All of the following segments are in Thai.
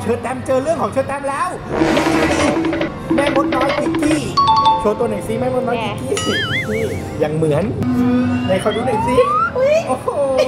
เชิญแตมเจอเรื่องของเชิญแตมแล้วแม่มดน้อยกิกกี้โชว์ตัวหน่อยสิแม่มดน้อยกิกกี้นี่ยังเหมือนไหนขอดูหน่อยสิโอ้โห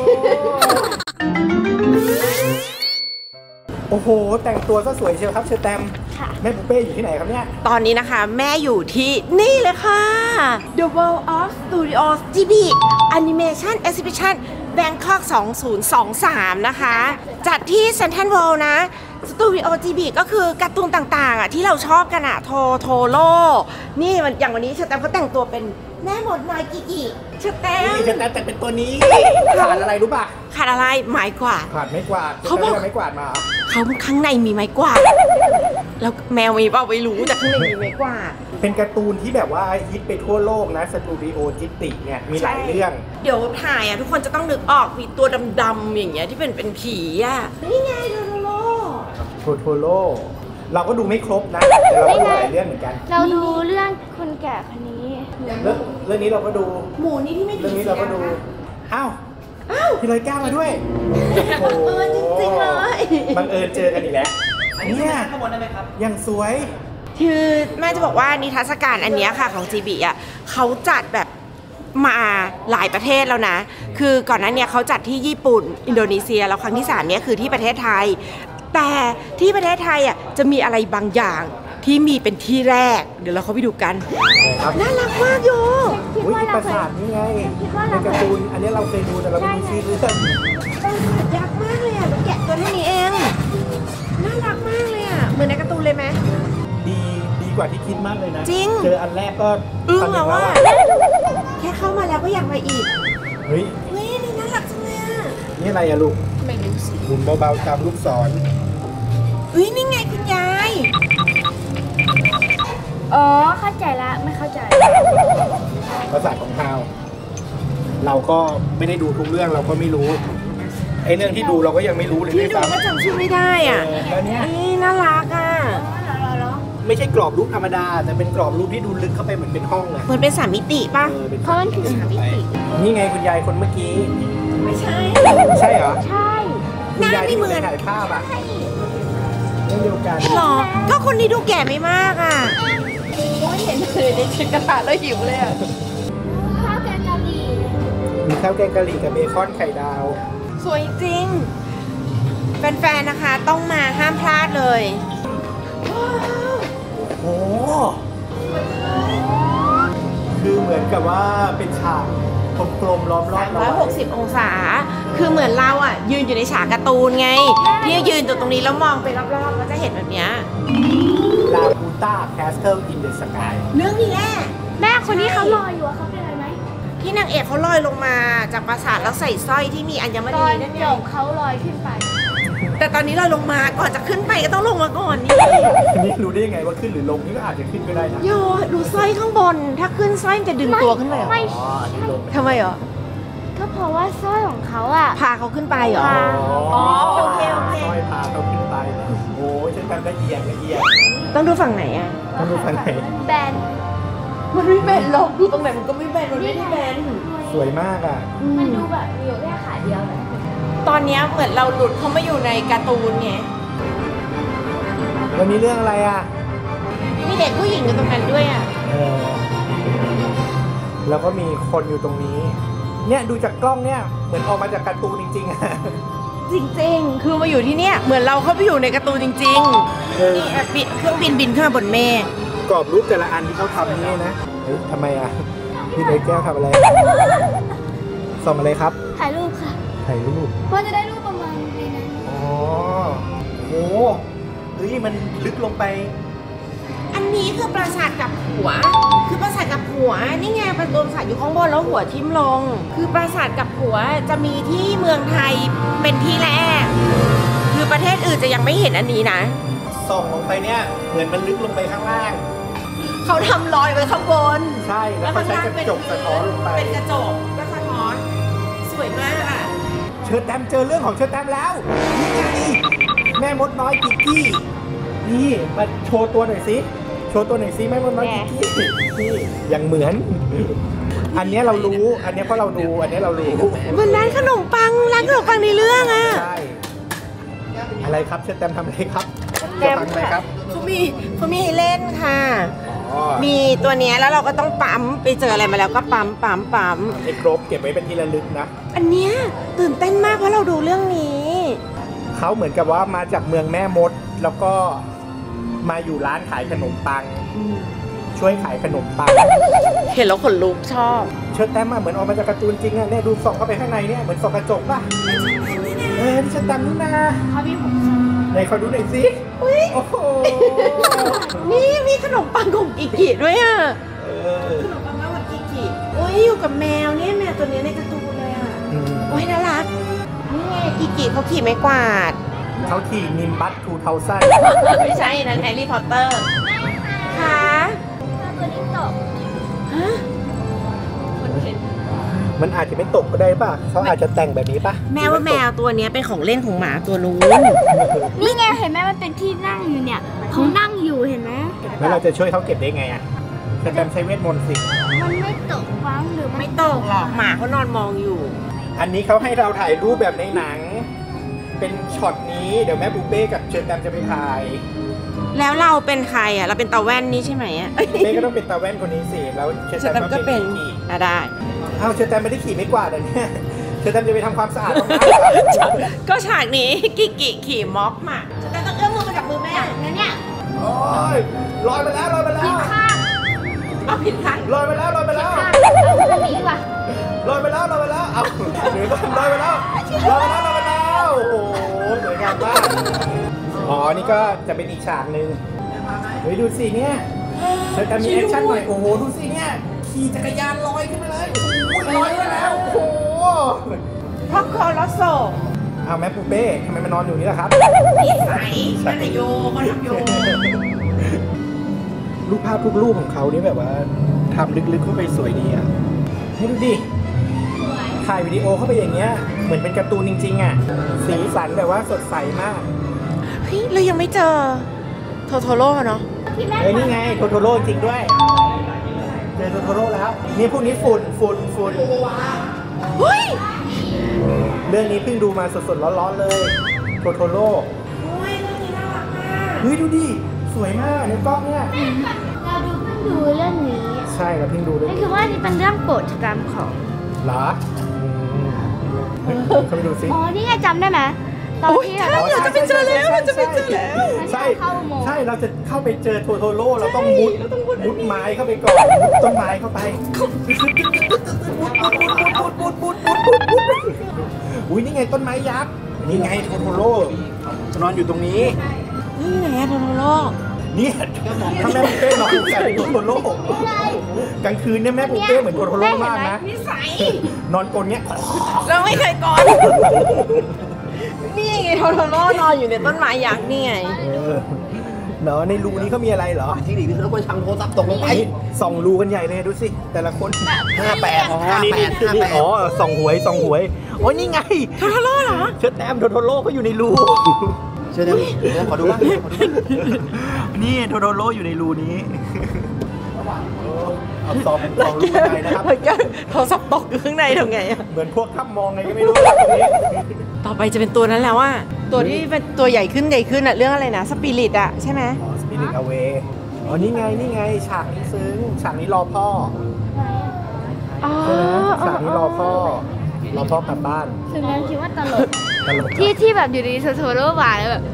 โอ้โหแต่งตัวซะสวยเชียวครับเชิญแตมแม่ปุ๊เป้อยู่ที่ไหนครับเนี่ยตอนนี้นะคะแม่อยู่ที่นี่เลยค่ะ The World of Studios GB Animation Exhibition Bangkok 2023 นะคะจัดที่เซ็นทรัลเวิลด์นะสตูดิโอ GB ก็คือการ์ตูนต่างๆที่เราชอบกันอะโทโร่นี่อย่างวันนี้เชอร์แตมเขาแต่งตัวเป็นแม่มดน้อยกิกิเชอร์แตมแต่เป็นตัวนี้ขาดอะไรรู้ป่ะขาดอะไรไม้กวาดขาดไม้กวาดเขาบอกไม้กวาดมาเขาข้างในมีไม้กวาดแล้วแมวมีเปล่าไม่รู้แต่ข้างในมีไม้กวาดเป็นการ์ตูนที่แบบว่าฮิตไปทั่วโลกนะสตูดิโอจิติเนี่ยมีหลายเรื่องเดี๋ยวถ่ายทุกคนจะต้องนึกออกมีตัวดำๆอย่างเงี้ยที่เป็นผีอ่ะนี่ไงโทโร่เราก็ดูไม่ครบนะแต่เราก็ดูหลายเรื่องเหมือนกันเราดูเรื่องคนแก่คนนี้เรื่องนี้เราก็ดูหมูนี่ที่ไม่เรื่องนี้เราก็ดูอ้าวพี่ร้อยก้าวมาด้วยบังเอิญจริงๆเลยบังเอิญเจอกันอีกแล้วเนี่ยข้างบนได้ไหมครับยังสวยคือแม่จะบอกว่านิทรรศการอันนี้ค่ะของ GB อ่ะเขาจัดแบบมาหลายประเทศแล้วนะคือก่อนหน้านี้เขาจัดที่ญี่ปุ่นอินโดนีเซียแล้วครั้งที่3เนี่ยคือที่ประเทศไทยแต่ที่ประเทศไทยอ่ะจะมีอะไรบางอย่างที่มีเป็นที่แรกเดี๋ยวเราเข้าไปดูกันน่ารักมากโยปราสาทนี่ไงในการ์ตูนอันนี้เราเคยดูแต่เราไม่รู้ชื่อเรื่องปราสาทยักษ์มากเลยอ่ะแกะตัวเท่านี้เองน่ารักมากเลยอ่ะเหมือนในการ์ตูนเลยไหมดีกว่าที่คิดมากเลยนะจริงเจออันแรกก็อึ้งแล้วว่าแค่เข้ามาแล้วก็อยากมาอีกเฮ้ยนี่น่ารักจังเลยอ่ะนี่อะไรอะลูกไม่รู้สิหมุนเบาๆตามลูกศรนี่ไงคุณยายอ๋อเข้าใจละไม่เข้าใจภาษาของเราก็ไม่ได้ดูทุกเรื่องเราก็ไม่รู้ไอ้เรื่องที่ดูเราก็ยังไม่รู้เลยที่ดูก็จำชื่อไม่ได้อ่ะแล้วเนี้ยน่ารักอ่ะไม่ใช่กรอบรูปธรรมดาแต่เป็นกรอบรูปที่ดูลึกเข้าไปเหมือนเป็นห้องอะเหมือนเป็น3 มิติป่ะเพราะมันคือ3 มิตินี่ไงคุณยายคนเมื่อกี้ไม่ใช่เหรอใช่หน้าไม่เหมือนถ่ายภาพอะเดียวกันหรอก็คนนี้ดูแก่ไม่มากอ่ะไม่เห็นเลยในชิคกระทะแล้วหิวเลยอ่ะข้าวแกงกะหรี่มีข้าวแกงกะหรี่กับเบคอนไข่ดาวสวยจริงแฟนๆนะคะต้องมาห้ามพลาดเลยโอ้คือเหมือนกับว่าเป็นฉากกลมๆล้อมรอบ 360 องศาคือเหมือนเราอ่ะยืนอยู่ในฉากการ์ตูนไงที่ยืนตรงนี้แล้วมองไปรอบๆก็จะเห็นแบบเนี้ยลาบูต้าแคสเทิลอินเดอะสกายเรื่องนี้แม่คนนี้เขาลอยอยู่เขาเป็นอะไรไหมที่นางเอกเขาลอยลงมาจากปราสาทแล้วใส่สร้อยที่มีอัญมณีนั่นเองเขาลอยขึ้นไปแต่ตอนนี้เราลงมาก่อนจะขึ้นไปก็ต้องลงมาก่อนนี่รู้ได้ยังไงว่าขึ้นหรือลงนี่ก็อาจจะขึ้นก็ได้นะโยดูสร้อยข้างบนถ้าขึ้นสร้อยจะดึงตัวขึ้นไปเหรอทำไมเหรอก็เพราะว่าสร้อยของเขาอ่ะพาเขาขึ้นไปเหรออ๋อโอเคสร้อยพาเขาขึ้นไปโอ้ฉันทำละเอียดต้องดูฝั่งไหนอ่ะต้องดูฝั่งไหนแบนมันไม่แบนหรอกดูตรงไหนมันก็ไม่แบนมันไม่ได้แบนสวยมากอ่ะมันดูแบบมีอยู่แค่ขาเดียวเลยตอนนี้เหมือนเราหลุดเข้ามาอยู่ในการ์ตูนไงวันนี้เรื่องอะไรอ่ะมีเด็กผู้หญิงอยู่ตรงนั้นด้วยอ่ะแล้วก็มีคนอยู่ตรงนี้เนี่ยดูจากกล้องเนี่ยเหมือนออกมาจากการ์ตูนจริงๆอ่ะจริงๆคือมาอยู่ที่เนี่ยเหมือนเราเข้าไปอยู่ในการ์ตูนจริงๆนี่เครื่องบินขึ้นมาบนเมฆกรอบรูปแต่ละอันที่เขาทำนี่นะเฮ้ยทำไมอ่ะพี่เลยแก้วทำอะไรส่งอะไรครับถ่ายรูปค่ะถ่ายรูปเพราะจะได้รูปประมาณนี้นะอ๋อโหเฮ้ยมันลึกลงไปอันนี้คือปราสาทกับหัวคือปราสาทกับหัวนี่ไงเป็นตัวปราสาทอยู่ข้างบนแล้วหัวทิ่มลงคือปราสาทกับหัวจะมีที่เมืองไทยเป็นที่แรกคือประเทศอื่นจะยังไม่เห็นอันนี้นะส่องลงไปเนี่ยเหมือนมันลึกลงไปข้างล่างเขาทำรอยไว้ข้างบนใช่แล้วเขาใช้กระจกสะท้อนลงไปเป็นกระจกก็สะท้อนสวยมากอ่ะเชิญแตมเจอเรื่องของเชิญแตมแล้วนี่ไงแม่มดน้อยกิกกี้นี่มาโชว์ตัวหน่อยสิแม่มดน้อยกิกกี้นี่ยังเหมือนอันนี้เรารู้อันนี้เพราะเราดูอันนี้เรารู้เหมือนร้านขนมปังในเรื่องอ่ะใช่อะไรครับเชอร์แตมทำอะไรครับแต้มจะทำอะไรครับเขามีให้เล่นค่ะอ๋อมีตัวเนี้ยแล้วเราก็ต้องปั๊มไปเจออะไรมาแล้วก็ปั๊มไอ้ครบเก็บไว้เป็นที่ระลึกนะอันเนี้ยตื่นเต้นมากเพราะเราดูเรื่องนี้เขาเหมือนกับว่ามาจากเมืองแม่มด แล้วก็มาอยู่ร้านขายขนมปัง ช่วยขายขนมปังเห็นแล้วขนลุกชอบเชิดแต้มมาเหมือนออกมาจากการ์ตูนจริงอะเนี่ยดูส่องเข้าไปข้างในเนี่ยเหมือนส่องกระจกป่ะนี่เชิดแต้มนี่นาเขามีผมไหนขอดูหน่อยสิโอ้โหนี่มีขนมปังของกิกิด้วยอ่ะเออขนมปังแม่วันกิกิอุ้ยอยู่กับแมวเนี่ยแมวตัวนี้ในการ์ตูนเลยอ่ะอืมโอ้ยน่ารักนี่ไงกิกิเขาขี่ไม้กวาดเขาขี่นิมบัต2000 ไม่ใช่นะแฮร์รี่พอตเตอร์ค่ะตัวนี้ตกฮะมันอาจจะไม่ตกก็ได้ป่ะเขาอาจจะแต่งแบบนี้ป่ะแมวว่าแมวตัวเนี้ยเป็นของเล่นของหมาตัวนู้นนี่ไงเห็นไหมมันเป็นที่นั่งอยู่เนี่ยเขานั่งอยู่เห็นไหมแล้วเราจะช่วยเขาเก็บได้ไงอะเชิดแต้มใช้เวทมนต์สิมันไม่ตกบ้างหรือไม่ตกหรอกหมาเขานอนมองอยู่อันนี้เขาให้เราถ่ายรูปแบบในหนัง เป็นช็อตนี้เดี๋ยวแม่บูเป้กับเชิญแตมจะไปถ่ายแล้วเราเป็นใครอ่ะเราเป็นตาแว่นนี่ใช่ไหมอ่ะเป้ก็ต้องเป็นตาแว่นคนนี้สิแล้วเชิญเชอแตร์มแตมก็เป็นขี่อ่ะได้อ้าวเชิญแตมไม่ได้ขี่ไม่กวาดอันเนี่ยเชิญแตมจะไปทำความสะอาดห้องน้ำเหรอก็ฉากนี้กิกิขี่ม็อกมาเชอร์แตมต้องเอื้อมมือมาจับมือแม่นั่นเนี่ยโอ้ยลอยไปแล้วลอยไปแล้วข้างเอาผิดข้างลอยไปแล้วลอยไปแล้วข้างเอาหนีดีกว่าลอยไปแล้วลอยไปแล้วเอาหรือก็ลอยไปแล้วลอยไปแล้วลอยไปแล้วโอ้โหสวยงามมากอ๋อนี่ก็จะเป็นอีกฉากหนึ่งเฮ้ยดูสิเนี่ยเชิญแตมมีแอคชั่นหน่อยโอ้โหดูสิเนี่ยขี่จักรยานลอยขึ้นมาเลยโอ้โหลอยไปแล้วโอ้โหพ่อคอลอสโซเอาแม่ปูเป้ทำไมมานอนอยู่นี่ล่ะครับนิสัยนั่นน่ะโยเขาทำโยรูปภาพทุกรูปของเขานี่แบบว่าทำลึกๆเข้าไปสวยดีอ่ะให้ดูดิถ่ายวิดีโอเข้าไปอย่างเงี้ยเหมือนเป็นการ์ตูนจริงๆอ่ะสีสันแบบว่าสดใสมากเฮ้ยเรายังไม่เจอโทโทโร่เนาะที่แรกเฮ้ยนี่ไงโทโทโร่จริงด้วยเจอโทโทโร่แล้วนี่พวกนี้ฝุ่นเฮ้ยเรื่องนี้เพิ่งดูมาสดๆร้อนๆเลยโทโทโร่โอ้ยเรื่องนี้น่ารักมากเฮ้ยดูดิสวยมากในกล้องเนี่ยเราเพิ่งดูเรื่องนี้ใช่เราเพิ่งดูด้วยนี่คือว่านี่เป็นเรื่องโปรดจำของเหรอเฮ้ยเข้าไปดูสิอ๋อ นี่ไงจำได้ไหมตอนที่เราเราจะไปเจอแล้วเราจะไปเจอแล้วใช่เข้าอุโมงค์ใช่เราจะเข้าไปเจอโทโทโร่เราต้องมุดไม้เข้าไปก่อนมุดต้นไม้เข้าไปอุ้ยนี่ไงต้นไม้ยักษ์นี่ไงโทโทโร่นอนอยู่ตรงนี้นี่ไหนอะโทโทโร่เนี่ยถ้าแม่ปูเป้นอนใส่โทโทโร่กลางคืนเนี่ยแม่ปูเป้เหมือนโทโทโร่มากนะนิสัยนอนกลนเนี้ยเราไม่เคยก่อน นี่ไงโทโทโร่นอนอยู่ในต้นไม้ยักษ์นี่ไงเนาะในรูนี้เขามีอะไรเหรอเทคนิคที่เราควรชังโทรศัพท์ตกลงไปไอ้ส่องรูกันใหญ่เลยดูสิแต่ละคน 58 อ๋อนี่อ๋อส่องหวยโอ้ยนี่ไงโทโทโร่เหรอเชิดแต้มโทโทโร่เขาอยู่ในรูเชื่อได้ไหมขอดูบ้างขอดูบ้างนี่โทโทโร่อยู่ในรูนี้เอาส่องรูกันไปนะครับโทรศัพท์ตกอยู่ข้างในทำไงอะเหมือนพวกถ้ำมองไงก็ไม่รู้ตรงนี้ต่อไปจะเป็นตัวนั้นแล้วว่าตัวที่เป็นตัวใหญ่ขึ้นอะเรื่องอะไรนะสปิริตอะใช่ไหมอ๋อ Spirit Away อ๋อนี่ไงฉากนี้ซึ้งฉากนี้รอพ่ออ๋อใช่ไหมฉากนี้รอพ่อกลับบ้านถึงนั้นคิดว่าตลกตลกที่แบบอยู่ดีโทรโร่มาแล้วแบบ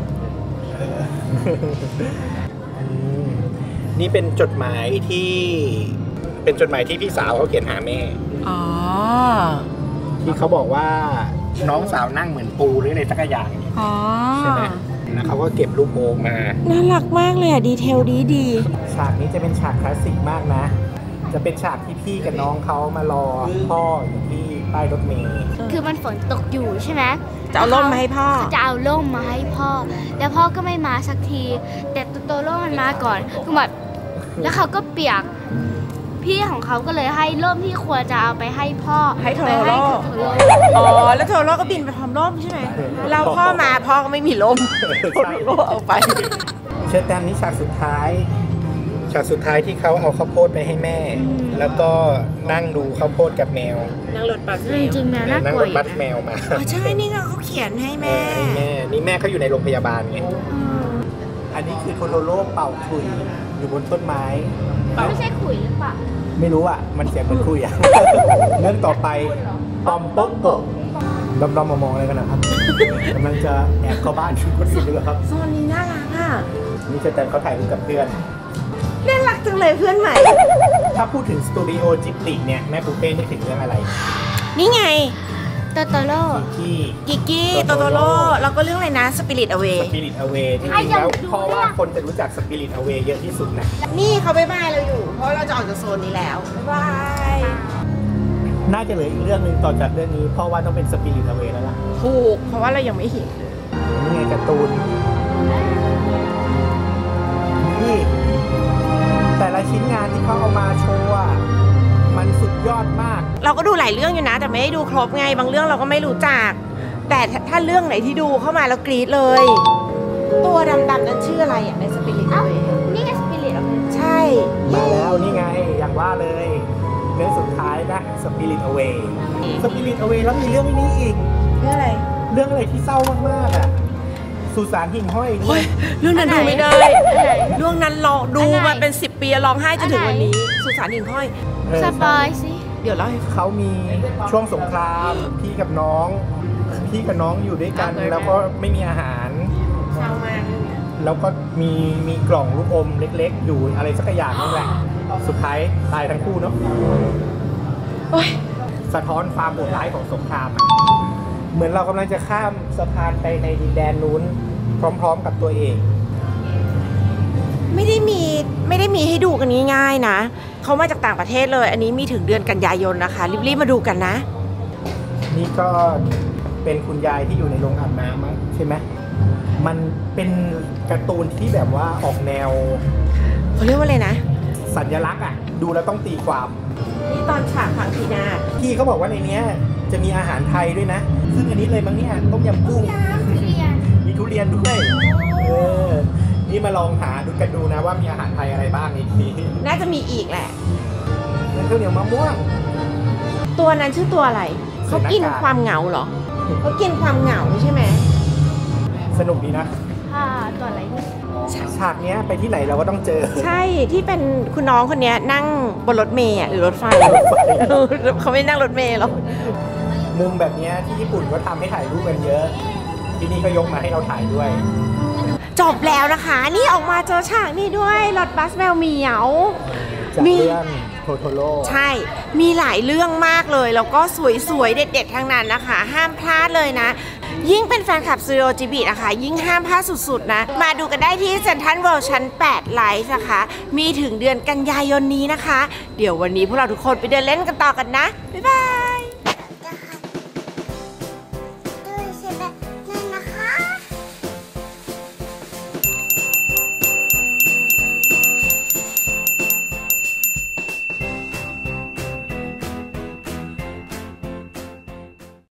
นี่เป็นจดหมายที่พี่สาวเขาเขียนหาแม่อ๋อที่เขาบอกว่าน้องสาวนั่งเหมือนปูหรือในสักอย่างอ๋อใช่ไหมแล้วเขาก็เก็บลูกโป่งมาน่ารักมากเลยอะดีเทลดีฉากนี้จะเป็นฉากคลาสสิกมากนะ จะเป็นฉากที่พี่กับน้องเขามารอพ่ออยู่ที่ป้ายรถเมล์คือมันฝนตกอยู่ใช่ไหมจะเอาร่มมาให้พ่อเขาจะเอาร่มมาให้พ่อ แล้วพ่อก็ไม่มาสักที แต่โตโร่มันมาก่อนคือแบบแล้วเขาก็เปียก พี่ของเขาก็เลยให้ร่มที่ควรจะเอาไปให้พ่อให้โทไปโร่ให้โทโร่อ๋อ แล้วโทโร่ก็บินไปพร้อมร่มใช่ไหมเราพ่อมาพ่อก็ไม่มีร่มโทโร่เอาไปเชิญแตมนี้ฉากสุดท้ายฉากสุดท้ายที่เขาเอาข้าวโพดไปให้แม่ แล้วก็นั่งดูข้าวโพดกับแมวนั่งรถบัสจริงๆแมวน่ากนั่งลัวรถอยู่บัสแมนะวมาอ๋อใช่นี่ไงเขาเขียนให้แม่นี่แม่เขาอยู่ในโรงพยาบาลไงอันนี้คือโทโทโร่เป่าขลุ่ยอยู่บนต้นไม้ไม่ใช่ขุยหรือเปล่าไม่รู้อ่ะ มันเสียงเหมือนคุยอ่ะ เรื่องต่อไปปอมโป๊กโกะดอมๆมองอะไรกันนะครับ กำลังจะแอบเข้าบ้านชุดคนอื่นด้วยเหรอครับโซนนี้น่ารักอ่ะนี่เชอแตมเขาถ่ายรูปกับเพื่อนน่ารักจังเลยเพื่อนใหม่ถ้าพูดถึงสตูดิโอจิบลิเนี่ยแม่ปูเป้นึกถึงเรื่องอะไรนี่ไงโตโตโร่ที่กิกกี้โตโตโร่แล้วก็เรื่องอะไรนะสปิริตอเวสปิริตอเวจริงๆแล้วเพราะว่าคนจะรู้จักสปิริตอเวเยอะที่สุดนะนี่เขาบ๊ายบายเราอยู่ เพราะเราจะออกจากโซนนี้แล้วบ๊ายบายน่าจะเหลืออีกเรื่องหนึ่งต่อจากเรื่องนี้เพราะว่าต้องเป็นสปิริตอเวแล้วล่ะถูก เพราะว่าเรายังไม่เห็นนี่ไงการ์ตูนนี่แต่ละชิ้นงานที่เขาเอามาโชว์อะมันสุดยอดมากเราก็ดูหลายเรื่องอยู่นะ แต่ไม่ได้ดูครบไงบางเรื่องเราก็ไม่รู้จัก แต่ถ้าเรื่องไหนที่ดูเข้ามาแล้วกรี๊ดเลย ตัวดำๆนั้นชื่ออะไรอ่ะในสปิริตเอ้าเวนี่ไงสปิริตออกมาใช่มาแล้วนี่ไงอย่างว่าเลยเรื่องสุดท้ายนะสปิริตอเวสปิริตอเวแล้วมีเรื่องนี้อีกเรื่องอะไรเรื่องอะไรที่เศร้ามากๆอ่ะสุสานหิ่งห้อยด้วยเรื่องนั้นดูไม่ได้อันไหนเรื่องนั้นรอดูมาเป็น10 ปีร้องไห้จนถึงวันนี้ สุสานหิ่งห้อยเออสปอยสิเดี๋ยวเล่าให้ฟังเขามีช่วงสงครามพี่กับน้องอยู่ด้วยกันแล้วก็ไม่มีอาหารเศร้ามากเรื่องเนี้ยแล้วก็มีกล่องลูกอมเล็กๆ อยู่อะไรสักอย่างนึงแหละ สุดท้ายตายทั้งคู่เนาะโอ๊ยสะท้อนความโหดร้ายของสงครามอะเหมือนเรากำลังจะข้ามสะพานไปในดินแดนนู้นพร้อมๆกับตัวเองไม่ได้มีให้ดูกันง่ายๆนะเขามาจากต่างประเทศเลย อันนี้มีถึงเดือนกันยายนนะคะรีบๆมาดูกันนะนี่ก็เป็นคุณยายที่อยู่ในโรงอาบน้ำมั้งใช่ไหมมันเป็นการ์ตูนที่แบบว่าออกแนวเขาเรียกว่าอะไรนะสัญลักษณ์อ่ะดูแล้วต้องตีความนี่ตอนฉากฝังพีนาศพี่เขาบอกว่าในเนี้ยจะมีอาหารไทยด้วยนะ ซึ่งอันนี้เลยมั้งเนี่ยต้มยำกุ้ง มีทุเรียนด้วยนี่มาลองหาดูกันดูนะว่ามีอาหารไทยอะไรบ้างในนี้น่าจะมีอีกแหละนั่นข้าวเหนียวมะม่วงตัวนั้นชื่อตัวอะไร เขากินความเหงาเหรอ เขากินความเหงาใช่ไหมสนุกดีนะค่ะตัวอะไรเนี่ยฉากเนี้ยไปที่ไหนเราก็ต้องเจอใช่ที่เป็นคุณน้องคนเนี้ยนั่งบนรถเมล์อะหรือรถไฟ เขาไม่นั่งรถเมล์หรอกมุมแบบเนี้ยที่ญี่ปุ่นก็ทำให้ถ่ายรูปกันเยอะ ที่นี่ก็ยกมาให้เราถ่ายด้วยจบแล้วนะคะ นี่ออกมาเจอฉากนี่ด้วยรถบัสแมวเหมียวจากมีเรื่องโทโทโร่ใช่ มีหลายเรื่องมากเลย แล้วก็สวยๆ เด็ดๆ ทั้งนั้นนะคะ ห้ามพลาดเลยนะ ยิ่งเป็นแฟนคลับสตูดิโอจิบินะคะ ยิ่งห้ามพลาดสุดๆ นะ มาดูกันได้ที่เซ็นทรัลเวิลด์ชั้น 8 ไลฟ์นะคะ มีถึงเดือนกันยายนนี้นะคะ เดี๋ยววันนี้พวกเราทุกคนไปเดินเล่นกันต่อกันนะ บ๊ายบาย